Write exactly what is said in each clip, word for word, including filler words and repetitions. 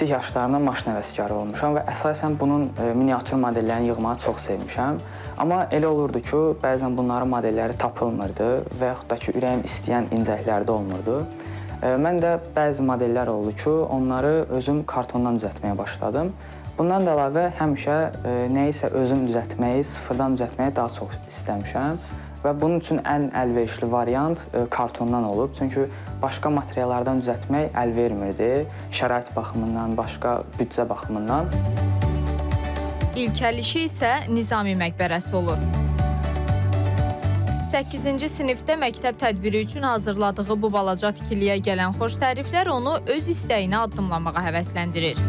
kiçik yaşlarımda maşın həvəskarı olmuşam və əsasən bunun miniatür modellərini yığmağı çox sevmişəm. Amma elə olurdu ki, bəzən bunların modelləri tapılmırdı və yaxud da ki, ürəyim istəyən incəliklərdə olmurdu. Mən də bəzi modellər oldu ki, onları özüm kartondan düzəltməyə başladım. Bundan da əlavə həmişə nəyisə özüm düzəltməyi, sıfırdan düzəltməyi daha çox istəmişəm. Və bunun üçün ən əlverişli variant kartondan olub. Çünki başqa materiallardan düzəltmək əl vermirdi. Şərait baxımından, başqa büdcə baxımından. İlk əl işi isə Nizami məqbərəsi olur. səkkizinci sinifdə məktəb tədbiri üçün hazırladığı bu balaca tikiliyə gələn xoş təriflər onu öz istəyinə addımlamağa həvəsləndirir.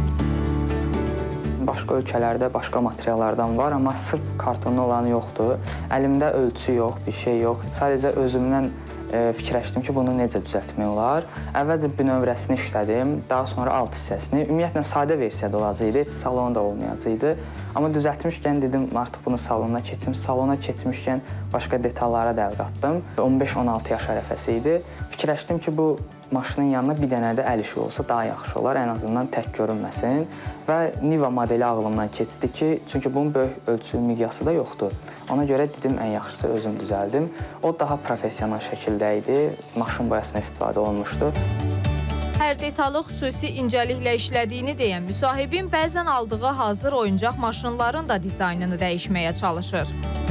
Başqa ölkələrdə başqa materiallardan var, amma sırf kartonlu olanı yoxdur. Əlimdə ölçü yox, bir şey yox. Sadəcə özümdən fikirləşdim ki, bunu necə düzəltmək olar. Əvvəlcə bünövrəsini işlədim, daha sonra alt hissəsini. Ümumiyyətlə, sadə versiyada olacaqdı, heç salon da olmayacaqdı. Amma düzəltmişkən dedim, artıq bunu salona keçim. Salona keçmişkən başqa detallara da əl qatdım. on beş on altı yaş ərəfəsi idi. Fikirləşdim ki, bu maşının yanına bir dənə də əl işi olsa daha yaxşı olar, ən azından tək görünməsin. Və Niva modeli ağlımdan keçdi ki, çünki bunun böyük ölçü miqyası da yoxdur. Ona görə dedim, ən yaxşısı özüm düzəldim. O daha professional şəkildə idi, maşın boyasına istifadə olunmuşdu. Hər detalı xüsusi incəliklə işlədiyini deyən müsahibin bəzən aldığı hazır oyuncaq maşınların da dizaynını dəyişməyə çalışır.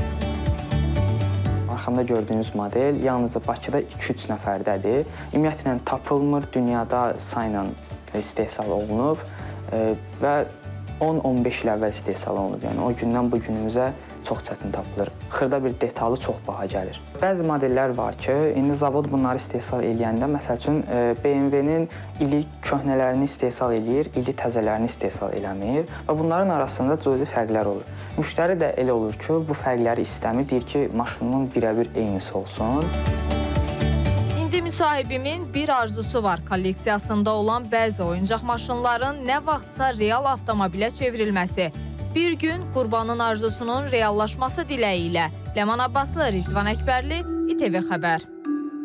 Arxamda gördüyünüz model yalnızca Bakıda iki üç nəfərdədir. Ümumiyyətlə tapılmır, dünyada sayla istehsal olunub və on on beş il əvvəl istehsal olunub. Yəni o gündən bu günümüzə çox çətin tapılır. Xırda bir detalı çox baha gəlir. Bəzi modellər var ki, indi zavod bunları istehsal eləyəndə, məsəl üçün B M W-nin ili köhnələrini istehsal eləyir, ili təzələrini istehsal eləmir və bunların arasında cüzi fərqlər olur. Müştəri də elə olur ki, bu fərqləri istəmir, deyir ki, maşınımın birəbir eynisi olsun. İndi müsahibimin bir arzusu var. Kolleksiyasında olan bəzi oyuncaq maşınların nə vaxtsa real avtomobilə çevrilməsi. Bir gün Qurbanın arzusunun reallaşması diləyi ilə. Ləman Abbaslı, Rizvan Əkbərli, İTV Xəbər.